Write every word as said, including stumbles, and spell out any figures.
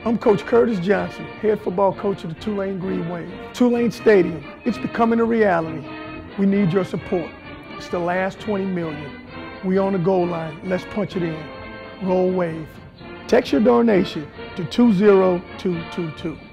I'm Coach Curtis Johnson, head football coach of the Tulane Green Wave. Tulane Stadium, it's becoming a reality. We need your support. It's the last twenty million. We on the goal line. Let's punch it in. Roll Wave. Text your donation to two zero two two two.